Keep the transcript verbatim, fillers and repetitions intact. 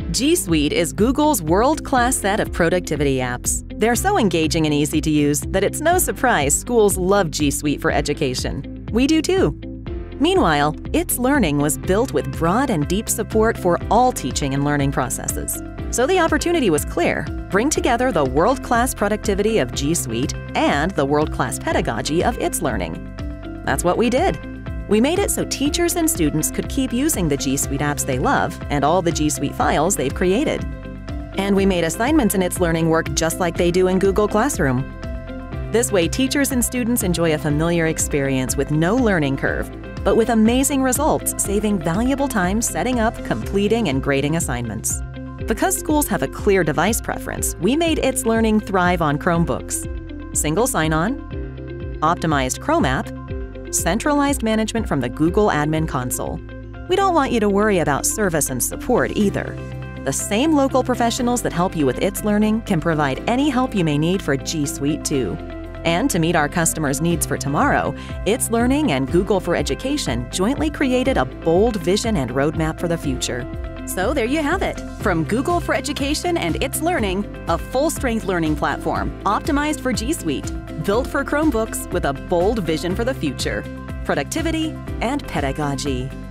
G Suite is Google's world-class set of productivity apps. They're so engaging and easy to use that it's no surprise schools love G Suite for education. We do too. Meanwhile, itslearning was built with broad and deep support for all teaching and learning processes. So the opportunity was clear: bring together the world-class productivity of G Suite and the world-class pedagogy of itslearning. That's what we did. We made it so teachers and students could keep using the G Suite apps they love and all the G Suite files they've created. And we made assignments in itslearning work just like they do in Google Classroom. This way, teachers and students enjoy a familiar experience with no learning curve, but with amazing results, saving valuable time setting up, completing, and grading assignments. Because schools have a clear device preference, we made itslearning thrive on Chromebooks. Single sign-on, optimized Chrome app, centralized management from the Google Admin Console. We don't want you to worry about service and support either. The same local professionals that help you with itslearning can provide any help you may need for G Suite too. And to meet our customers' needs for tomorrow, itslearning and Google for Education jointly created a bold vision and roadmap for the future. So there you have it. From Google for Education and itslearning, a full-strength learning platform optimized for G Suite, built for Chromebooks with a bold vision for the future, productivity and pedagogy.